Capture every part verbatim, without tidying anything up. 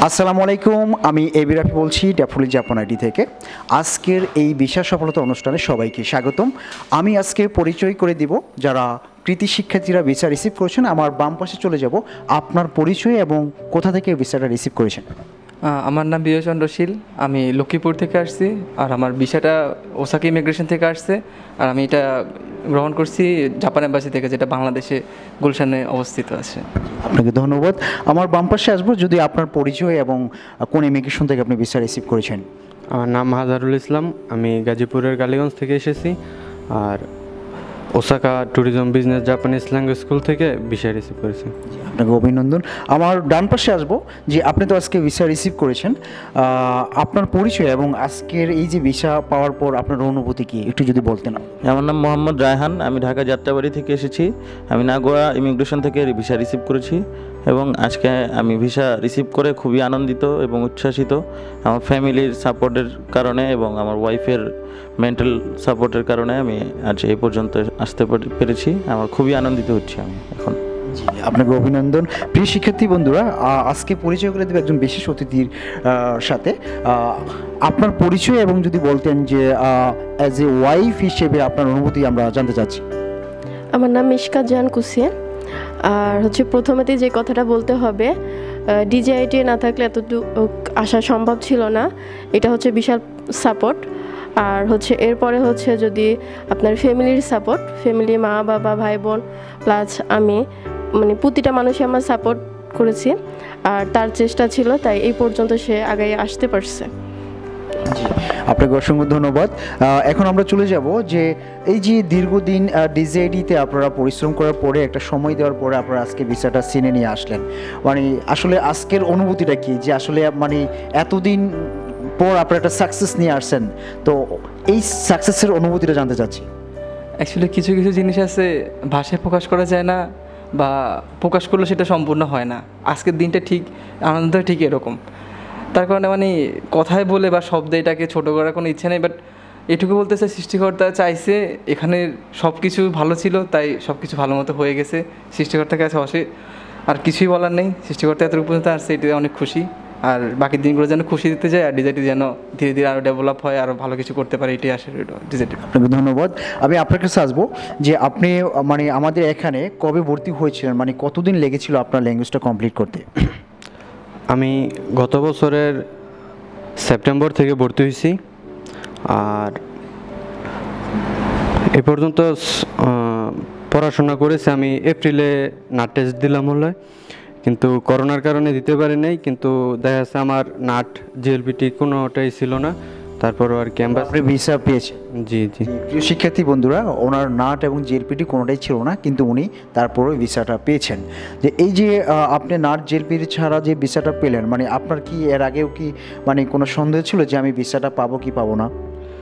আসসালামু আলাইকুম, আমি এবি রাফি বলছি ড্যাফোডিল জাপান আইডি থেকে। আজকের এই বিশাল সফলতা অনুষ্ঠানে সবাইকে স্বাগতম। আমি আজকে পরিচয় করে দিব যারা কৃতি শিক্ষার্থীরা ভিসা রিসিভ করেছেন। আমার বাম পাশে চলে যাব, আপনার পরিচয় এবং কোথা থেকে ভিসাটা রিসিভ করেছেন। আমার নাম বিজয় চন্দ্রশীল, আমি লক্ষ্মীপুর থেকে আসছি, আর আমার ভিসাটা ওসাকা ইমিগ্রেশন থেকে আসছে, আর আমি এটা গ্রহণ করছি জাপান এম্বাসি থেকে, যেটা বাংলাদেশে গুলশানে অবস্থিত আছে। আপনাকে ধন্যবাদ। আমার বাম পাশে আসবো, যদি আপনার পরিচয় এবং কোন ইমিগ্রেশন থেকে আপনি ভিসা রিসিভ করেছেন। আমার নাম হাজারুল ইসলাম, আমি গাজীপুরের কালীগঞ্জ থেকে এসেছি, আর Osaka tourism business Japanese language school থেকে ভিসা রিসিভ করেছি। আপনাকে অভিনন্দন। আমার ডান পাশে আসবো, যে আপনি তো আজকে ভিসা রিসিভ করেছেন, আপনার পরিচয় এবং আজকের এই যে ভিসা পাওয়ার পর আপনার অনুভূতি কি একটু যদি বলতেন। আমার নাম মোহাম্মদ রায়হান, আমি ঢাকা যাত্রাবাড়ি থেকে এসেছি। আমি নাগোয়া ইমিগ্রেশন থেকে ভিসা রিসিভ করেছি এবং আজকে আমি ভিসা রিসিভ করে খুবই আনন্দিত এবং উচ্ছ্বাসিত। আমার ফ্যামিলির সাপোর্টের কারণে এবং আমার ওয়াইফের মেন্টাল সাপোর্টের কারণে আমি আজ এই পর্যন্ত আসতে পেরেছি। আমার খুবই আনন্দিত হচ্ছে আমি এখন। আপনাকে অভিনন্দন। প্রিয় শিক্ষার্থী বন্ধুরা, আজকে পরিচয় করে দেবে একজন বিশেষ অতিথির সাথে। আপনার পরিচয় এবং যদি বলতেন যে অ্যাজ এ ওয়াইফ হিসেবে আপনার অনুভূতি আমরা জানতে চাচ্ছি। আমার নাম মিশকা জাহান কুসিয়া। আর হচ্ছে প্রথমেতেই যে কথাটা বলতে হবে, ডিজিআইটি না থাকলে এতটুকু আসা সম্ভব ছিল না। এটা হচ্ছে বিশাল সাপোর্ট। আর হচ্ছে এরপরে হচ্ছে যদি আপনার ফ্যামিলির সাপোর্ট, ফ্যামিলি মা বাবা ভাই বোন প্লাস আমি, মানে প্রতিটা মানুষই আমার সাপোর্ট করেছি, আর তার চেষ্টা ছিল, তাই এই পর্যন্ত সে আগে আসতে পারছে। আপনাকে অসংখ্য ধন্যবাদ। এখন আমরা চলে যাব যে এই যে দীর্ঘদিন ডিজিআইটিতে আপনারা পরিশ্রম করার পরে, একটা সময় দেওয়ার পরে আপনারা আজকে ভিসাটা চিনে নিয়ে আসলেন। মানে আসলে আজকের অনুভূতিটা কি, যে আসলে মানে এতদিন পর আপনারা একটা সাকসেস নিয়ে আসছেন, তো এই সাকসেসের অনুভূতিটা জানতে চাচ্ছি। অ্যাকচুয়ালি কিছু কিছু জিনিস আছে ভাষায় প্রকাশ করা যায় না, বা প্রকাশ করলে সেটা সম্পূর্ণ হয় না। আজকের দিনটা ঠিক আনন্দ ঠিক এরকম, তার কারণে মানে কথায় বলে বা শব্দে এটাকে ছোটো করার কোনো ইচ্ছা নেই। বাট এটুকু বলতে চাই, সৃষ্টিকর্তা চাইছে, এখানে সব কিছু ভালো ছিল, তাই সব কিছু ভালো মতো হয়ে গেছে। সৃষ্টিকর্তার কাছে অসে আর কিছুই বলার নেই। সৃষ্টিকর্তা এতটুকু পর্যন্ত আসছে, এটাতে অনেক খুশি। আর বাকি দিনগুলো যেন খুশি দিতে যায়, আর ডিজাইটি যেন ধীরে ধীরে আরও ডেভেলপ হয়, আরও ভালো কিছু করতে পারে, এটাই আসে ডিজাইটি। আপনাকে ধন্যবাদ। আমি আপনার কাছে আসবো, যে আপনি মানে আমাদের এখানে কবে ভর্তি হয়েছিলেন, মানে কতদিন লেগেছিল আপনার ল্যাঙ্গুয়েজটা কমপ্লিট করতে? আমি গত বছরের সেপ্টেম্বর থেকে ভর্তি হয়েছি, আর এ পর্যন্ত পড়াশোনা করেছি। আমি এপ্রিলে নাট টেস্ট দিলাম হলে, কিন্তু করোনার কারণে দিতে পারি নাই। কিন্তু দেখা যাচ্ছে আমার নাট জেএলপিটি কোনোটাই ছিল না, তারপরও আর ক্যাম্পাস ভিসা পেয়েছে। জি জি প্রিয় শিক্ষার্থী বন্ধুরা, ওনার নাট এবং জেএলপিটি কোনোটাই ছিল না, কিন্তু উনি তারপরে ভিসাটা পেয়েছেন। যে এই যে আপনি নাট জেএলপিটি ছাড়া যে ভিসাটা পেলেন, মানে আপনার কি এর আগেও কি মানে কোনো সন্দেহ ছিল যে আমি ভিসাটা পাবো কি পাবো না?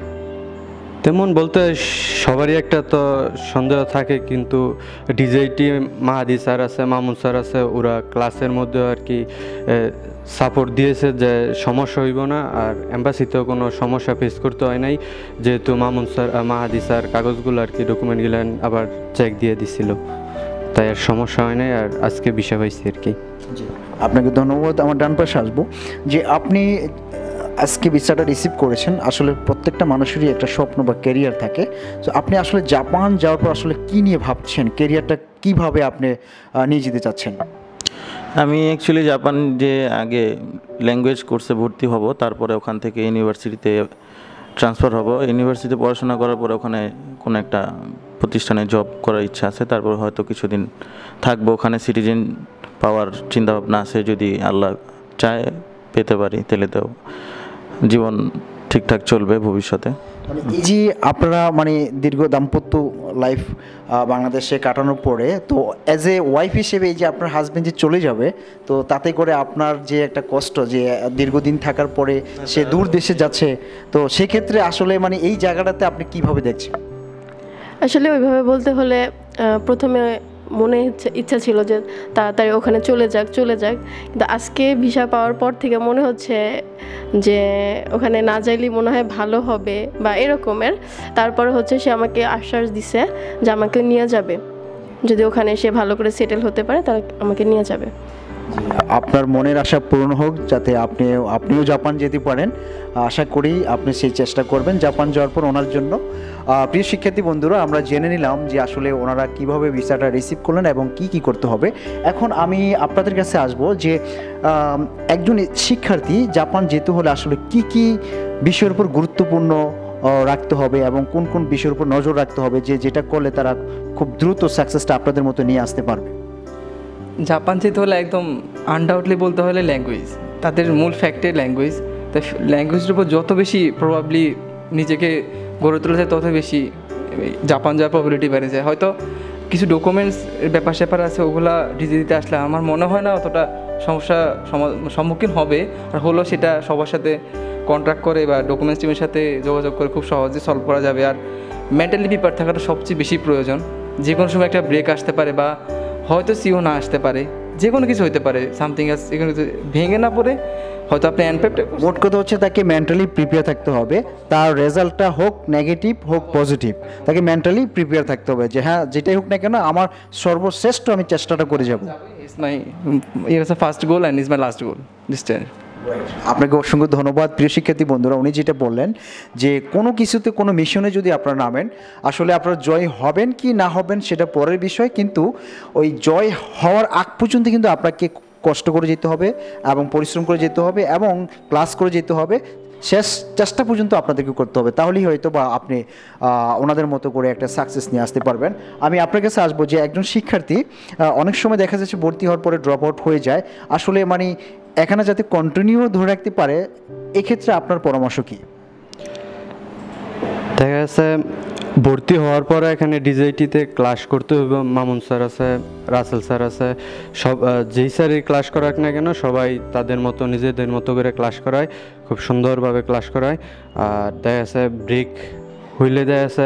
তেমন বলতে সবারই একটা তো সন্দেহ থাকে, কিন্তু ডিজেআইটি মাহাদি স্যার আছে, মামুন স্যার আছে, ওরা ক্লাসের মধ্যে আর কি সাপোর্ট দিয়েছে যে সমস্যা হইব না, আর এম্বাসিতেও কোনো সমস্যা ফেস করতে হয় নাই, যেহেতু মামুন স্যার মাহাদি স্যার কাগজগুলো আর কি ডকুমেন্টগুলো আবার চেক দিয়ে দিছিল, তাই আর সমস্যা হয় নাই, আর আজকে বিষয় হয়েছে আর কি। আপনাকে ধন্যবাদ। আমার ডান পাশে আসবো, যে আপনি আজকে ভিসাটা রিসিভ করেছেন। আসলে প্রত্যেকটা মানুষেরই একটা স্বপ্ন বা ক্যারিয়ার থাকে। তো আপনি আসলে জাপান যাওয়ার পর আসলে কী নিয়ে ভাবছেন, ক্যারিয়ারটা কীভাবে আপনি নিয়ে যেতে চাচ্ছেন? আমি অ্যাকচুয়ালি জাপান যে আগে ল্যাঙ্গুয়েজ কোর্সে ভর্তি হব, তারপরে ওখান থেকে ইউনিভার্সিটিতে ট্রান্সফার হব। ইউনিভার্সিটিতে পড়াশোনা করার পরে ওখানে কোনো একটা প্রতিষ্ঠানে জব করার ইচ্ছা আছে, তারপর হয়তো কিছুদিন থাকবো ওখানে। সিটিজেন পাওয়ার চিন্তাভাবনা আছে, যদি আল্লাহ চায় পেতে পারি, তাহলে তো জীবন ঠিকঠাক চলবে ভবিষ্যতে। এই যে আপনারা মানে দীর্ঘ দাম্পত্য লাইফ বাংলাদেশে কাটানোর পরে, তো অ্যাজ এ ওয়াইফ হিসেবে এই যে আপনার হাজব্যান্ড যে চলে যাবে, তো তাতে করে আপনার যে একটা কষ্ট, যে দীর্ঘদিন থাকার পরে সে দূর দেশে যাচ্ছে, তো সেক্ষেত্রে আসলে মানে এই জায়গাটাতে আপনি কিভাবে দেখছেন? আসলে ওইভাবে বলতে হলে প্রথমে মনে ইচ্ছা ছিল যে তাড়াতাড়ি ওখানে চলে যাক চলে যাক কিন্তু আজকে ভিসা পাওয়ার পর থেকে মনে হচ্ছে যে ওখানে না যাইলেই মনে হয় ভালো হবে বা এরকমের। তারপরে হচ্ছে সে আমাকে আশ্বাস দিছে যে আমাকে নিয়ে যাবে, যদি ওখানে সে ভালো করে সেটেল হতে পারে তাহলে আমাকে নিয়ে যাবে। আপনার মনের আশা পূরণ হোক, যাতে আপনি আপনিও জাপান যেতে পারেন। আশা করি আপনি সেই চেষ্টা করবেন জাপান যাওয়ার পর ওনার জন্য। আহ, প্রিয় শিক্ষার্থী বন্ধুরা, আমরা জেনে নিলাম যে আসলে ওনারা কিভাবে ভিসাটা রিসিভ করলেন এবং কি কি করতে হবে। এখন আমি আপনাদের কাছে আসব যে আহ, একজন শিক্ষার্থী জাপান যেতে হলে আসলে কি কি বিষয়ের উপর গুরুত্বপূর্ণ আহ, রাখতে হবে এবং কোন কোন বিষয়ের উপর নজর রাখতে হবে, যে যেটা করলে তারা খুব দ্রুত সাকসেসটা আপনাদের মতো নিয়ে আসতে পারবে। জাপান যেতে হলে একদম আনডাউটলি বলতে হলে ল্যাঙ্গুয়েজ, তাদের মূল ফ্যাক্টর ল্যাঙ্গুয়েজ। তাই ল্যাঙ্গুয়েজের উপর যত বেশি প্রবাবলি নিজেকে গড়ে তোলা যায় তত বেশি জাপান যাওয়ার প্রবাবিলিটি বেড়ে যায়। হয়তো কিছু ডকুমেন্টস ব্যাপার স্যাপার আছে, ওগুলা ডিজিটিতে আসলে আমার মনে হয় না অতটা সমস্যা সম্মুখীন হবে, আর হলো সেটা সবার সাথে কন্ট্যাক্ট করে বা ডকুমেন্টস টিমের সাথে যোগাযোগ করে খুব সহজে সলভ করা যাবে। আর মেন্টালি প্রিপেয়ার থাকাটা সবচেয়ে বেশি প্রয়োজন। যে কোনো সময় একটা ব্রেক আসতে পারে বা হয়তো সিও না আসতে পারে, যে কোনো কিছু হতে পারে, সামথিং এস এখানে ভেঙে না পড়ে হয়তো আপনি অ্যানপেক্ট। মোট কথা হচ্ছে তাকে মেন্টালি প্রিপেয়ার থাকতে হবে, তার রেজাল্টটা হোক নেগেটিভ হোক পজিটিভ, তাকে মেন্টালি প্রিপেয়ার থাকতে হবে যে হ্যাঁ যেটাই হোক না কেন আমার সর্বশ্রেষ্ঠ আমি চেষ্টাটা করে যাব। It's my it's first goal and is my last goal this time. আপনাকে অসংখ্য ধন্যবাদ প্রিয় শিক্ষার্থী বন্ধুরা। উনি যেটা বললেন যে কোনো কিছুতে কোনো মিশনে যদি আপনারা নামেন, আসলে আপনারা জয় হবেন কি না হবেন সেটা পরের বিষয়, কিন্তু ওই জয় হওয়ার আগ পর্যন্ত কিন্তু আপনাকে কষ্ট করে যেতে হবে এবং পরিশ্রম করে যেতে হবে এবং ক্লাস করে যেতে হবে, শেষ চেষ্টা পর্যন্ত আপনাদেরকে করতে হবে। তাহলেই হয়তো বা আপনি ওনাদের মতো করে একটা সাকসেস নিয়ে আসতে পারবেন। আমি আপনার কাছে আসবো যে একজন শিক্ষার্থী অনেক সময় দেখা যাচ্ছে ভর্তি হওয়ার পরে ড্রপ আউট হয়ে যায়, আসলে মানে এখানে যাতে কন্টিনিউ ধরে রাখতে পারে, এক্ষেত্রে আপনার পরামর্শ কি? দেখা যাচ্ছে ভর্তি হওয়ার পরে এখানে ডিজেআইটিতে ক্লাস করতে হবে, মামুন স্যার আছে, রাসেল স্যার আছে, সব যেই স্যারই ক্লাস করাক না কেন সবাই তাদের মতো নিজেদের মতো করে ক্লাস করায়, খুব সুন্দরভাবে ক্লাস করায়। আর দেখা যাচ্ছে ব্রেক হইলে দেখা যাচ্ছে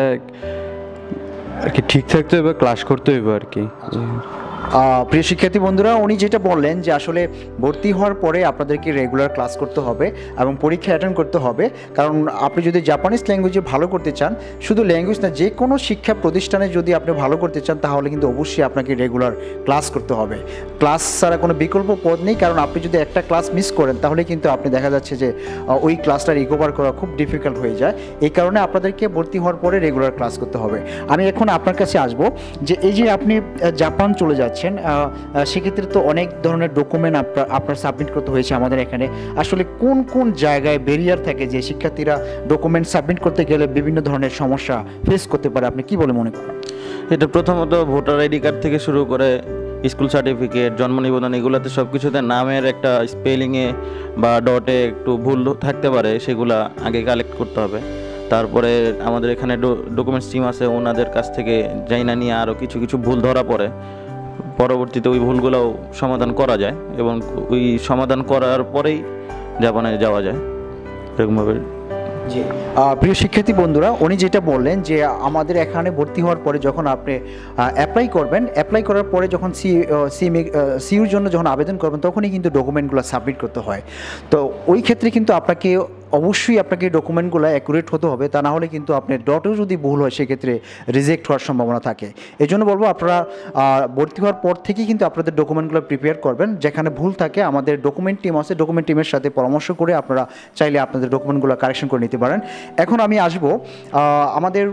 আর কি ঠিক থাকতে হবে, ক্লাস করতে হইব আর কি। প্রিয় শিক্ষার্থী বন্ধুরা, উনি যেটা বললেন যে আসলে ভর্তি হওয়ার পরে আপনাদেরকে রেগুলার ক্লাস করতে হবে এবং পরীক্ষা অ্যাটেন্ড করতে হবে, কারণ আপনি যদি জাপানিজ ল্যাঙ্গুয়েজে ভালো করতে চান, শুধু ল্যাঙ্গুয়েজ না যে কোনো শিক্ষা প্রতিষ্ঠানে যদি আপনি ভালো করতে চান, তাহলে কিন্তু অবশ্যই আপনাকে রেগুলার ক্লাস করতে হবে। ক্লাস ছাড়া কোনো বিকল্প পথ নেই, কারণ আপনি যদি একটা ক্লাস মিস করেন তাহলে কিন্তু আপনি দেখা যাচ্ছে যে ওই ক্লাসটা রিকভার করা খুব ডিফিকাল্ট হয়ে যায়। এই কারণে আপনাদেরকে ভর্তি হওয়ার পরে রেগুলার ক্লাস করতে হবে। আমি এখন আপনার কাছে আসব যে এই যে আপনি জাপান চলে যাচ্ছেন, সেক্ষেত্রে তো অনেক ধরনের ডকুমেন্ট আপনার আপনার সাবমিট করতে হয়েছে আমাদের এখানে। আসলে কোন কোন জায়গায় ব্যারিয়ার থাকে যে শিক্ষার্থীরা ডকুমেন্ট সাবমিট করতে গেলে বিভিন্ন ধরনের সমস্যা ফেস করতে পারে, আপনি কি বলে মনে করেন? এটা প্রথমত ভোটার আইডি কার্ড থেকে শুরু করে স্কুল সার্টিফিকেট, জন্ম নিবন্ধন, এগুলোতে সব কিছুতে নামের একটা স্পেলিংয়ে বা ডটে একটু ভুল থাকতে পারে, সেগুলা আগে কালেক্ট করতে হবে। তারপরে আমাদের এখানে ডকুমেন্টস টিম আছে, ওনাদের কাছ থেকে জানা নিয়ে আরও কিছু কিছু ভুল ধরা পড়ে, পরবর্তীতে ওই ভুলগুলোও সমাধান করা যায় এবং ওই সমাধান করার পরেই জাপানে যাওয়া যায় এরকমভাবে। জি, প্রিয় শিক্ষার্থী বন্ধুরা, উনি যেটা বললেন যে আমাদের এখানে ভর্তি হওয়ার পরে যখন আপনি অ্যাপ্লাই করবেন, অ্যাপ্লাই করার পরে যখন সি সিইউর জন্য যখন আবেদন করবেন, তখনই কিন্তু ডকুমেন্টগুলো সাবমিট করতে হয়। তো ওই ক্ষেত্রে কিন্তু আপনাকে অবশ্যই আপনাকে ডকুমেন্টগুলো অ্যাকুরেট হতে হবে, তা না হলে কিন্তু আপনার ডটেও যদি ভুল হয় সেক্ষেত্রে রিজেক্ট হওয়ার সম্ভাবনা থাকে। এই জন্য বলবো আপনারা ভর্তি হওয়ার পর থেকেই কিন্তু আপনাদের ডকুমেন্টগুলো প্রিপেয়ার করবেন। যেখানে ভুল থাকে আমাদের ডকুমেন্ট টিম আছে, ডকুমেন্ট টিমের সাথে পরামর্শ করে আপনারা চাইলে আপনাদের ডকুমেন্টগুলো কারেকশন করে নিতে পারেন। এখন আমি আসবো আমাদের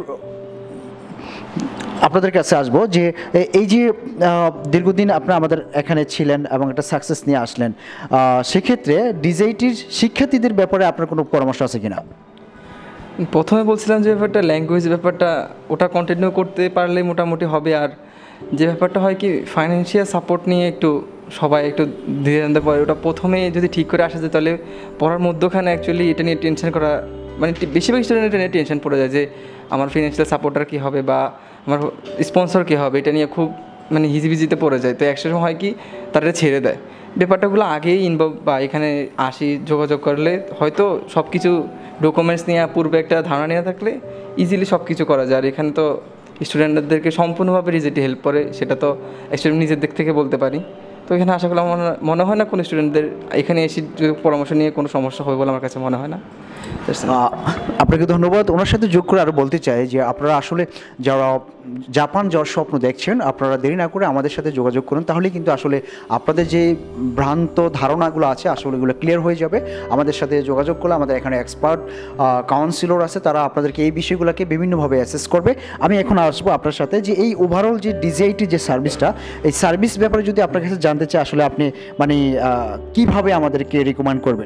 আপনাদের কাছে আসবো যে এই যে দীর্ঘদিন আপনারা আমাদের এখানে ছিলেন এবং একটা সাকসেস নিয়ে আসলেন, সেক্ষেত্রে ডিজেআইটির শিক্ষার্থীদের ব্যাপারে আপনার কোনো পরামর্শ আছে কিনা? প্রথমে বলছিলাম যে ব্যাপারটা ল্যাঙ্গুয়েজ ব্যাপারটা ওটা কন্টিনিউ করতে পারলে মোটামুটি হবে। আর যে ব্যাপারটা হয় কি ফাইন্যান্সিয়াল সাপোর্ট নিয়ে একটু সবাই একটু ধীরে আনতে পারে, ওটা প্রথমে যদি ঠিক করে আসা যায় তাহলে পড়ার মধ্যখানে অ্যাকচুয়ালি এটা নিয়ে টেনশন করা, মানে বেশিরভাগ স্টুডেন্ট এটা নিয়ে টেনশন পড়ে যায় যে আমার ফিনান্সিয়াল সাপোর্টার কী হবে বা আমার স্পন্সর কী হবে, এটা নিয়ে খুব মানে হিজিবিজিতে পড়ে যায়। তো একসময় হয় কি তারা ছেড়ে দেয় ব্যাপারটাগুলো আগেই ইনভলভ বা এখানে আসি যোগাযোগ করলে হয়তো সব কিছু ডকুমেন্টস নিয়ে পূর্বে একটা ধারণা নিয়ে থাকলে ইজিলি সব কিছু করা যায়। আর এখানে তো স্টুডেন্টদেরকে সম্পূর্ণভাবে রিজেক্ট হেল্প করে, সেটা তো স্টুডেন্ট নিজের দিক থেকে বলতে পারি। তো এখানে আশা করি আমার মনে হয় না কোনো স্টুডেন্টদের এখানে এসে পরামর্শ নিয়ে কোনো সমস্যা হবে বলে আমার কাছে মনে হয় না। আহ, আপনাকে ধন্যবাদ। ওনার সাথে যোগ করে আরও বলতে চাই যে আপনারা আসলে যারা জাপান যাওয়ার স্বপ্ন দেখছেন, আপনারা দেরি না করে আমাদের সাথে যোগাযোগ করুন, তাহলে কিন্তু আসলে আপনাদের যে ভ্রান্ত ধারণাগুলো আছে আসলে এগুলো ক্লিয়ার হয়ে যাবে। আমাদের সাথে যোগাযোগ করলে আমাদের এখানে এক্সপার্ট কাউন্সিলর আছে, তারা আপনাদেরকে এই বিষয়গুলোকে বিভিন্নভাবে অ্যাসেস করবে। আমি এখন আসবো আপনার সাথে যে এই ওভারঅল যে ডিজিআইটি যে সার্ভিসটা, এই সার্ভিস ব্যাপারে যদি আপনার কাছে জানতে চাই, আসলে আপনি মানে আহ, কিভাবে আমাদেরকে রিকমেন্ড করবেন?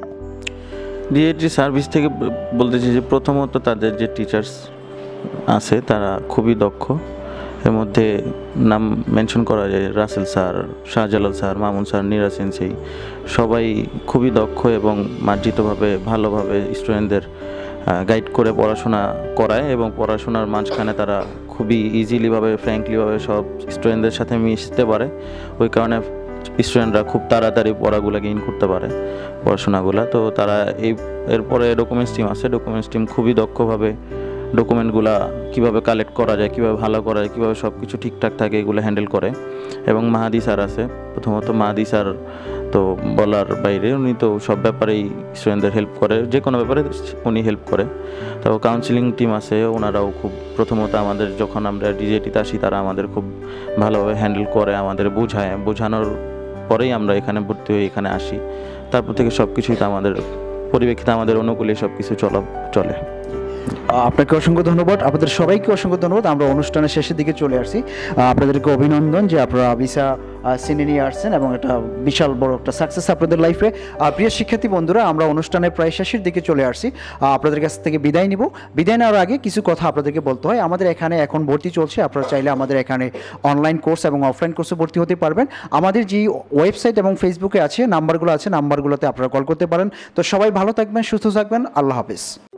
ডিআইটি সার্ভিস থেকে ব- বলতেছি যে প্রথমত তাদের যে টিচার্স আছে তারা খুবই দক্ষ। এর মধ্যে নাম মেনশন করা যায় Rasel sir, Shahjalal sir, Mamun sir, Nira sensei, সবাই খুবই দক্ষ এবং মার্জিতভাবে ভালোভাবে স্টুডেন্টদের গাইড করে পড়াশোনা করায় এবং পড়াশোনার মাঝখানে তারা খুবই ইজিলিভাবে ফ্র্যাঙ্কলিভাবে সব স্টুডেন্টদের সাথে মিশতে পারে। ওই কারণে স্টুডেন্টরা খুব তাড়াতাড়ি পড়াগুলো গেইন করতে পারে, পড়াশোনাগুলো। তো তারা এই এরপরে ডকুমেন্টস টিম আছে, ডকুমেন্টস টিম খুবই দক্ষভাবে ডকুমেন্টগুলা কীভাবে কালেক্ট করা যায়, কীভাবে ভালো করা যায়, কীভাবে সব কিছু ঠিকঠাক থাকে এগুলো হ্যান্ডেল করে। এবং মাহাদি স্যার আছে, প্রথমত মাহাদি স্যার তো বলার বাইরে, উনি তো সব ব্যাপারেই স্টুডেন্টদের হেল্প করে, যে কোনো ব্যাপারে উনি হেল্প করে। তারপর কাউন্সিলিং টিম আছে, ওনারাও খুব প্রথমত আমাদের যখন আমরা ডিজেটিতে আসি তারা আমাদের খুব ভালোভাবে হ্যান্ডেল করে, আমাদের বোঝায়, বোঝানোর পরেই আমরা এখানে ভর্তি হয়ে এখানে আসি। তারপর থেকে সব কিছুই তো আমাদের পরিপ্রেক্ষিতে আমাদের অনুকূলে সব কিছু চলা চলে। আপনাকে অসংখ্য ধন্যবাদ, আপনাদের সবাইকে অসংখ্য ধন্যবাদ। আমরা অনুষ্ঠানের শেষের দিকে চলে আসছি। আপনাদেরকে অভিনন্দন যে আপনারা ভিসা সিনে নিয়ে আসছেন এবং এটা বিশাল বড় একটা সাকসেস আপনাদের লাইফে। প্রিয় শিক্ষার্থী বন্ধুরা, আমরা অনুষ্ঠানের প্রায় শেষের দিকে চলে আসছি। আপনাদের কাছ থেকে বিদায় নিব। বিদায় নেওয়ার আগে কিছু কথা আপনাদেরকে বলতে হয়। আমাদের এখানে এখন ভর্তি চলছে, আপনারা চাইলে আমাদের এখানে অনলাইন কোর্স এবং অফলাইন কোর্সে ভর্তি হতে পারবেন। আমাদের যে ওয়েবসাইট এবং ফেসবুকে আছে নাম্বারগুলো আছে, নাম্বারগুলোতে আপনারা কল করতে পারেন। তো সবাই ভালো থাকবেন, সুস্থ থাকবেন, আল্লাহ হাফেজ।